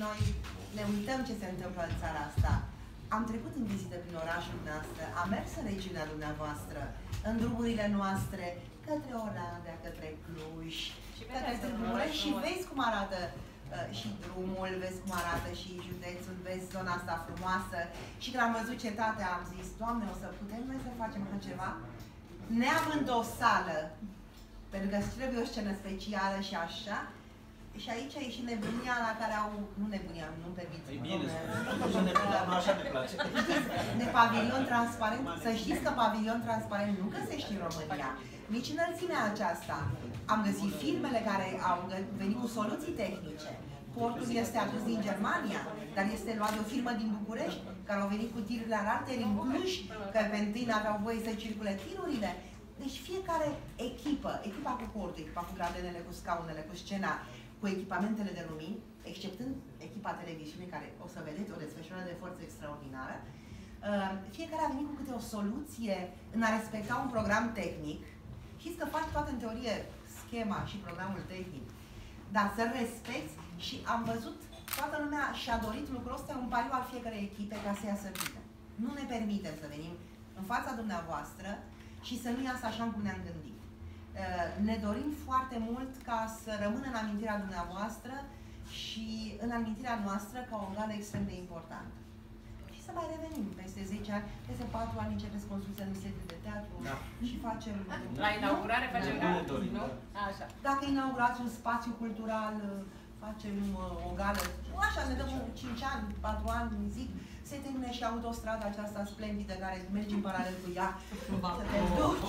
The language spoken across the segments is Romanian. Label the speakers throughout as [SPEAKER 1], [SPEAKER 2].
[SPEAKER 1] noi ne uităm ce se întâmplă în țara asta. Am trecut în vizită prin orașul noastră, am mers în regiunea dumneavoastră, în drumurile noastre, către Oradea, către Cluj, către Târgu și vezi cum arată și drumul, vezi cum arată și județul, vezi zona asta frumoasă. Și când am văzut cetatea, am zis, Doamne, o să putem noi să facem așa ceva? Neavând o sală, pentru că trebuie o scenă specială și așa. Și aici e și nebunia la care au... Nu nebunia, nu-mi permit.
[SPEAKER 2] E bine, nu așa ne place.
[SPEAKER 1] De pavilion transparent. Să știți că pavilion transparent nu găsești în România. Nici înălțimea aceasta. Am găsit firmele care au venit cu soluții tehnice. Portul este adus din Germania, dar este luat de o firmă din București, care au venit cu tirurile arate în Cluj, că pe întâi n-aveau voie să circule tirurile. Deci fiecare echipă, echipa cu portul, echipa cu gradenele, cu scaunele, cu scena, cu echipamentele de lumini, exceptând echipa televiziunii, care o să vedeți o desfășurare de forță extraordinară, fiecare a venit cu câte o soluție în a respecta un program tehnic. Știți că faci toată în teorie schema și programul tehnic, dar să-l respecti și am văzut, toată lumea și-a dorit lucrul ăsta, un pariu al fiecărei echipe ca să iasă bine. Nu ne permitem să venim în fața dumneavoastră și să nu iasă așa cum ne-am gândit. Ne dorim foarte mult ca să rămână în amintirea dumneavoastră și în amintirea noastră ca o gală extrem de importantă. Și să mai revenim peste 10 ani, peste 4 ani începeți construcția unui sediu de teatru și facem...
[SPEAKER 3] La inaugurare facem gală, nu? Așa.
[SPEAKER 1] Dacă inaugurați un spațiu cultural, facem o gală, așa ne dăm 5 ani, 4 ani, zic, se termine și autostrada aceasta splendidă care mergi în paralel cu ea. Să te duci.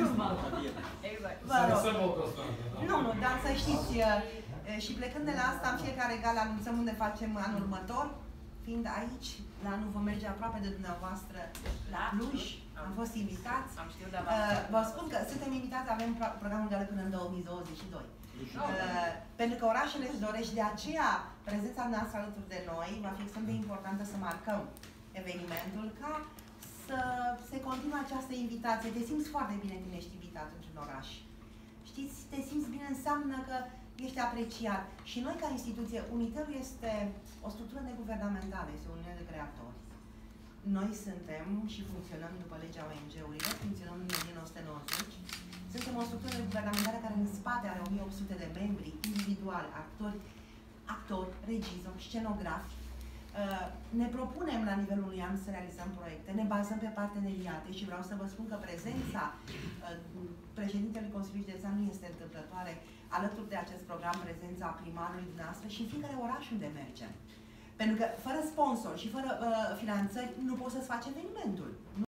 [SPEAKER 3] Exact.
[SPEAKER 1] Vă rog. Nu, dar să știți, și plecând de la asta, în fiecare gală anunțăm unde facem anul următor, fiind aici, la anul vom merge aproape de dumneavoastră, la Cluj, am fost invitați.
[SPEAKER 3] Am știut, dar
[SPEAKER 1] vă spun că suntem invitați, avem programul gală până în 2022. Pentru că orașele își dorește, de aceea prezența noastră alături de noi va fi extrem de importantă să marcăm evenimentul, ca să se continue această invitație. Te simți foarte bine când ești invitat într-un oraș. Știți, te simți bine înseamnă că ești apreciat. Și noi ca instituție, Uniterul este o structură neguvernamentală, este o uniune de creatori. Noi suntem și funcționăm după legea ONG-urilor, funcționăm în 1990. Suntem o structură guvernamentală care în spate are 1800 de membri individuali, actori, regizori, scenografi. Ne propunem la nivelul unui an să realizăm proiecte, ne bazăm pe parteneriate și vreau să vă spun că prezența președintelui Consiliului Județean nu este întâmplătoare. Alături de acest program, prezența primarului dumneavoastră și în fiecare oraș unde mergem. Pentru că fără sponsor și fără finanțări nu poți să-ți faci evenimentul.